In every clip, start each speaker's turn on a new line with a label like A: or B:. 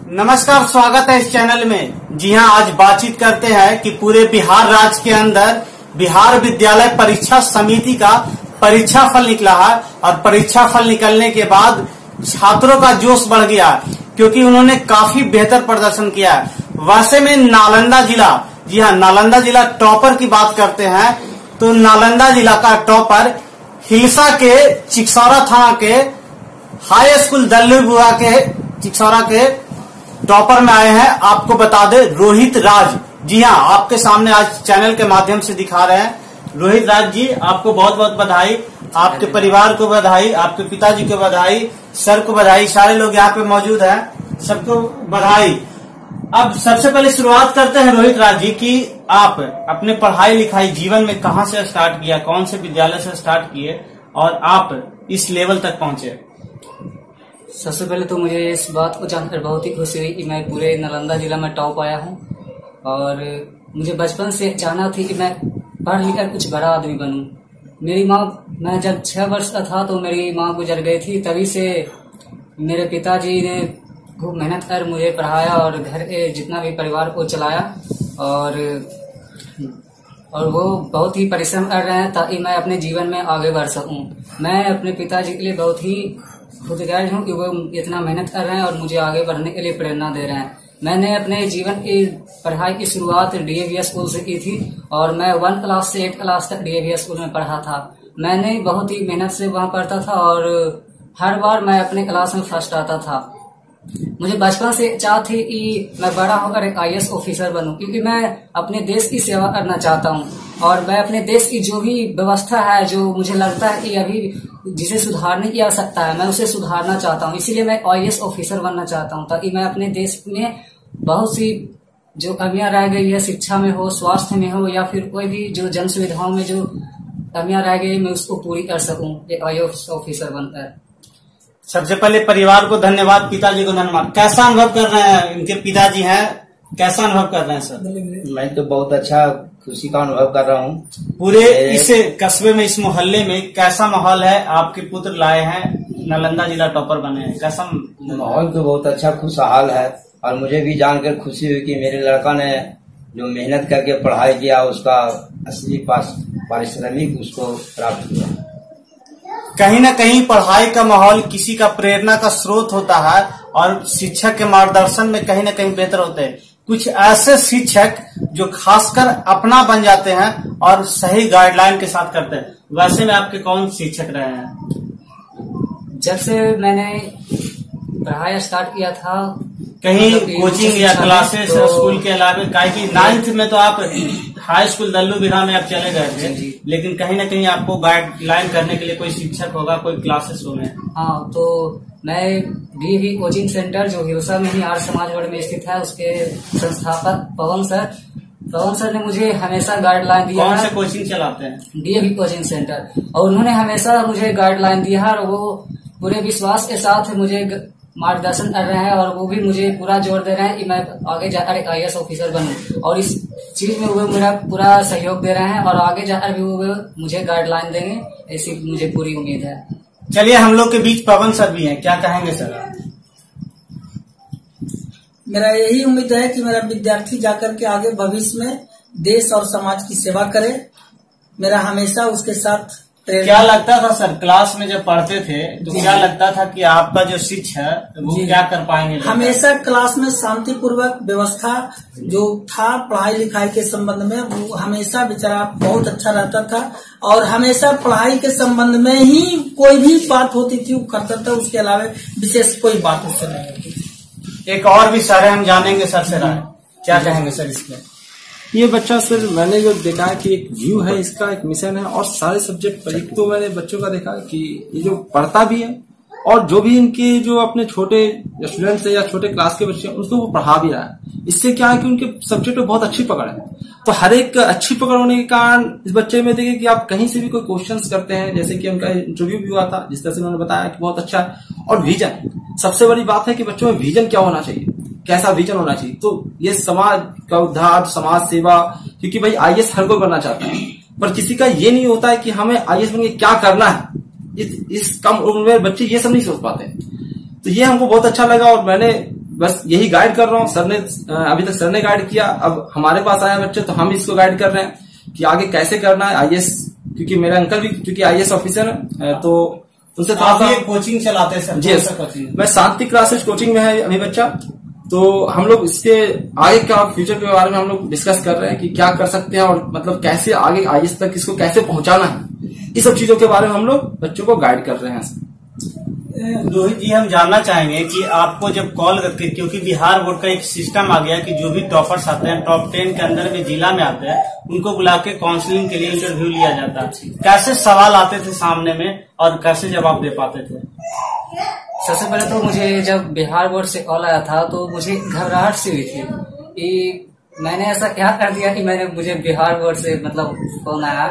A: नमस्कार, स्वागत है इस चैनल में। जी हाँ, आज बातचीत करते हैं कि पूरे बिहार राज्य के अंदर बिहार विद्यालय परीक्षा समिति का परीक्षा फल निकला है और परीक्षा फल निकलने के बाद छात्रों का जोश बढ़ गया क्योंकि उन्होंने काफी बेहतर प्रदर्शन किया है। वैसे में नालंदा जिला, जी हाँ, नालंदा जिला टॉपर की बात करते हैं तो नालंदा जिला का टॉपर हिलसा के चिकसौरा थाना के हाई स्कूल दल्लूबुआ के चिकसौरा के टॉपर में आए हैं। आपको बता दे, रोहित राज। जी हाँ, आपके सामने आज चैनल के माध्यम से दिखा रहे हैं। रोहित राज जी, आपको बहुत बहुत बधाई, आपके परिवार को बधाई, आपके पिताजी को बधाई, सर को बधाई, सारे लोग यहाँ पे मौजूद हैं, सबको बधाई। अब सबसे पहले शुरुआत करते हैं रोहित राज जी की आप अपने पढ़ाई लिखाई जीवन में कहाँ से स्टार्ट किया, कौन से विद्यालय से स्टार्ट किए और आप इस लेवल तक पहुंचे।
B: सबसे पहले तो मुझे इस बात को जानकर बहुत ही खुशी हुई कि मैं पूरे नालंदा जिला में टॉप आया हूं और मुझे बचपन से चाहना थी कि मैं पढ़ लिख कर कुछ बड़ा आदमी बनूं। मेरी माँ, मैं जब 6 वर्ष का था तो मेरी माँ गुजर गई थी, तभी से मेरे पिताजी ने खूब मेहनत कर मुझे पढ़ाया और घर के जितना भी परिवार को चलाया और वो बहुत ही परिश्रम कर रहे हैं ताकि मैं अपने जीवन में आगे बढ़ सकूं। मैं अपने पिताजी के लिए बहुत ही खुदगार हूँ कि वो इतना मेहनत कर रहे हैं और मुझे आगे बढ़ने के लिए प्रेरणा दे रहे हैं। मैंने अपने जीवन की पढ़ाई की शुरुआत डीएवी स्कूल से की थी और मैं 1 क्लास से 8 क्लास तक डीएवी स्कूल में पढ़ा था। मैंने बहुत ही मेहनत से वहाँ पढ़ता था और हर बार मैं अपने क्लास में फर्स्ट आता था। मुझे बचपन से चाह थी कि मैं बड़ा होकर एक IAS ऑफिसर बनूं क्योंकि मैं अपने देश की सेवा करना चाहता हूं और मैं अपने देश की जो भी व्यवस्था है, जो मुझे लगता है कि अभी जिसे सुधारने की आवश्यकता है, मैं उसे सुधारना चाहता हूं। इसीलिए मैं IAS ऑफिसर बनना चाहता हूं ताकि मैं अपने देश में बहुत सी जो कमियां रह गई है, शिक्षा में हो, स्वास्थ्य में हो या फिर कोई भी जो जन सुविधाओं में जो कमियां रह गई, मैं उसको पूरी कर सकूं एक IAS ऑफिसर बनकर।
A: सबसे पहले परिवार को धन्यवाद, पिताजी को धन्यवाद। कैसा अनुभव कर रहे हैं, इनके पिताजी हैं, कैसा अनुभव कर रहे हैं सर?
C: मैं तो बहुत अच्छा खुशी का अनुभव कर रहा हूँ।
A: पूरे इस कस्बे में, इस मोहल्ले में कैसा माहौल है? आपके पुत्र लाए हैं, नालंदा जिला टॉपर बने हैं, कैसा
C: माहौल? तो बहुत अच्छा खुशहाल है और मुझे भी जानकर खुशी हुई कि मेरे लड़का ने जो मेहनत करके पढ़ाई किया उसका असली पारिश्रमिक उसको प्राप्त हुआ।
A: कहीं न कहीं पढ़ाई का माहौल किसी का प्रेरणा का स्रोत होता है और शिक्षक के मार्गदर्शन में कहीं न कहीं बेहतर होते हैं। कुछ ऐसे शिक्षक जो खासकर अपना बन जाते हैं और सही गाइडलाइन के साथ करते हैं। वैसे में आपके कौन शिक्षक रहे हैं?
B: जब से मैंने पढ़ाई स्टार्ट किया था,
A: कहीं कोचिंग या क्लासेस स्कूल के अलावा, काहे कि 9th में तो आप हाई स्कूल दल्लूबुआ में आप चले गए थे, लेकिन कहीं ना कहीं आपको गाइडलाइन करने के लिए कोई शिक्षक होगा, कोई क्लासेस होंगे।
B: हाँ, तो मैं भी कोचिंग सेंटर जो हिलसा में ही आर्य समाजगढ़ में स्थित है, उसके संस्थापक पवन सर ने मुझे हमेशा गाइडलाइन दिया।
A: कौन से कोचिंग चलाते हैं?
B: DAV coaching centre. और उन्होंने हमेशा मुझे गाइडलाइन दिया है और वो पूरे विश्वास के साथ मुझे मार्गदर्शन कर रहे हैं और वो भी मुझे पूरा जोर दे रहे हैं कि मैं आगे जाकर एक IAS ऑफिसर बनूं और इस चीज में वो मेरा पूरा सहयोग दे रहे हैं और आगे जाकर भी वो मुझे गाइडलाइन देंगे, ऐसी मुझे पूरी उम्मीद है।
A: चलिए, हम लोग के बीच पवन सर भी हैं, क्या कहेंगे सर?
D: मेरा यही उम्मीद है कि मेरा विद्यार्थी जाकर के आगे भविष्य में देश और समाज की सेवा करे। मेरा हमेशा उसके साथ
A: क्या लगता था सर, क्लास में जब पढ़ते थे तो क्या लगता था कि आपका जो शिक्षा है वो क्या कर पाएंगे?
D: हमेशा क्लास में शांतिपूर्वक व्यवस्था जो था पढ़ाई लिखाई के संबंध में, वो हमेशा बेचारा बहुत अच्छा रहता था और हमेशा पढ़ाई के संबंध में ही कोई भी बात होती थी वो करता था, उसके अलावा विशेष कोई बात उससे नहीं होती थी।
A: एक और भी सर है, हम जानेंगे सर से राय, क्या कहेंगे सर इसमें?
E: ये बच्चा सर, मैंने जो देखा है कि एक व्यू है इसका, एक मिशन है और सारे सब्जेक्ट पर। एक तो मैंने बच्चों का देखा कि ये जो पढ़ता भी है और जो भी इनके जो अपने छोटे स्टूडेंट्स है या छोटे क्लास के बच्चे हैं उसको वो पढ़ा भी रहा है। इससे क्या है कि उनके सब्जेक्ट में बहुत अच्छी पकड़ है। तो हर एक अच्छी पकड़ होने के कारण इस बच्चे में देखिए कि आप कहीं से भी कोई क्वेश्चंस करते हैं, जैसे कि उनका इंटरव्यू भी हुआ था, जिस तरह से उन्होंने बताया कि बहुत अच्छा है। और विजन, सबसे बड़ी बात है कि बच्चों में विजन क्या होना चाहिए, कैसा विजन होना चाहिए। तो ये समाज का उद्धार, समाज सेवा, क्योंकि भाई IAS हर कोई करना चाहता है पर किसी का ये नहीं होता है कि हमें IAS बन के क्या करना है। इस कम उम्र में बच्चे ये सब नहीं सोच पाते। तो ये हमको बहुत अच्छा लगा और मैंने बस यही गाइड कर रहा हूँ। सर ने अभी तक सर ने गाइड किया, अब हमारे पास आया बच्चे तो हम इसको गाइड कर रहे हैं कि आगे कैसे करना है। आईएएस, क्योंकि मेरे अंकल भी क्योंकि आईएएस ऑफिसर है तो उनसे थोड़ा सा
A: कोचिंग चलाते हैं सर?
E: जी
A: कोचिंग
E: मैं शांति क्लासेज कोचिंग में है अभी बच्चा। तो हम लोग इसके आगे क्या फ्यूचर के बारे में हम लोग डिस्कस कर रहे हैं कि क्या कर सकते हैं और मतलब कैसे आगे आईएएस तक इसको कैसे पहुंचाना है। इस सब चीजों के बारे में हम लोग बच्चों को गाइड कर रहे हैं।
A: रोहित जी, हम जानना चाहेंगे कि आपको जब कॉल करके, क्योंकि बिहार बोर्ड का एक सिस्टम आ गया कि जो भी टॉपर्स आते हैं टॉप 10 के अंदर में जिला में आते हैं उनको बुला के काउंसलिंग के लिए इंटरव्यू लिया जाता है। कैसे सवाल आते थे सामने में और कैसे जवाब दे पाते थे?
B: सबसे पहले तो मुझे जब बिहार बोर्ड से कॉल आया था तो मुझे घबराहट सी हुई थी कि मैंने ऐसा क्या कर दिया कि मुझे बिहार बोर्ड से मतलब फोन आया।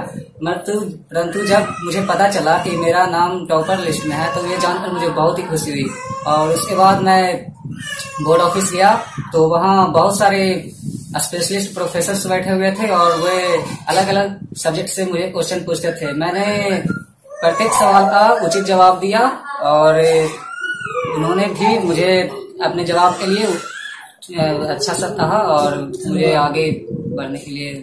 B: परंतु जब मुझे पता चला कि मेरा नाम टॉपर लिस्ट में है तो ये जानकर मुझे बहुत ही खुशी हुई। और उसके बाद मैं बोर्ड ऑफिस गया तो वहाँ बहुत सारे स्पेशलिस्ट प्रोफेसर बैठे हुए थे और वे अलग अलग सब्जेक्ट से मुझे क्वेश्चन पूछते थे। मैंने प्रत्येक सवाल का उचित जवाब दिया और उन्होंने भी मुझे अपने जवाब के लिए अच्छा सा कहा और मुझे आगे बढ़ने के लिए।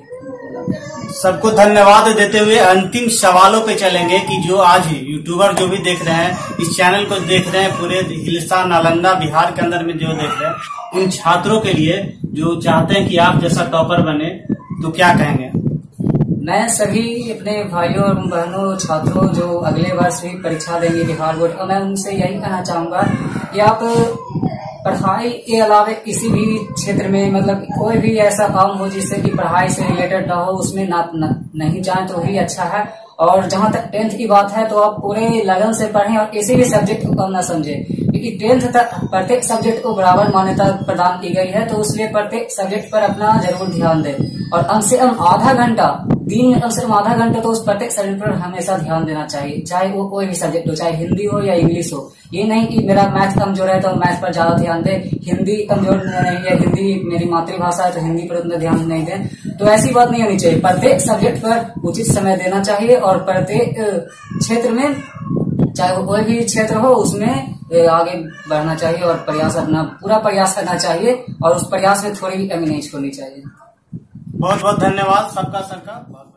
A: सबको धन्यवाद देते हुए अंतिम सवालों पे चलेंगे कि जो आज यूट्यूबर जो भी देख रहे हैं, इस चैनल को देख रहे हैं, पूरे हिलसा नालंदा बिहार के अंदर में जो देख रहे हैं, उन छात्रों के लिए जो चाहते हैं कि आप जैसा टॉपर बने, तो क्या कहेंगे?
B: मैं सभी अपने भाइयों और बहनों छात्रों जो अगले वर्ष भी परीक्षा देंगे बिहार बोर्ड का, मैं उनसे यही कहना चाहूंगा कि आप पढ़ाई के अलावा किसी भी क्षेत्र में मतलब कोई भी ऐसा काम हो जिससे कि पढ़ाई से रिलेटेड ना हो उसमें नहीं जाए तो भी अच्छा है। और जहां तक 10th की बात है तो आप पूरे लगन से पढ़ें और किसी भी सब्जेक्ट को कम ना समझें, क्योंकि 10th तक प्रत्येक सब्जेक्ट को बराबर मान्यता प्रदान की गई है। तो इसलिए प्रत्येक सब्जेक्ट पर अपना जरूर ध्यान दें और कम से कम आधा घंटा, दिन में कम से कम आधा घंटा तो उस प्रत्येक सब्जेक्ट पर हमेशा ध्यान देना चाहिए, चाहे वो कोई भी सब्जेक्ट हो, चाहे हिंदी हो या इंग्लिश हो। ये नहीं कि मेरा मैथ कमजोर है तो मैथ पर ज्यादा ध्यान दे, हिंदी कमजोर नहीं है, हिंदी मेरी मातृभाषा है तो हिंदी पर उतना ध्यान नहीं दें, तो ऐसी बात नहीं होनी चाहिए। प्रत्येक सब्जेक्ट पर उचित समय देना चाहिए और प्रत्येक क्षेत्र में, चाहे वो कोई भी क्षेत्र हो, उसमें आगे बढ़ना चाहिए और प्रयास अपना पूरा प्रयास करना चाहिए और उस प्रयास में थोड़ी भी कमी नहीं छोड़नी चाहिए।
A: बहुत बहुत धन्यवाद सबका।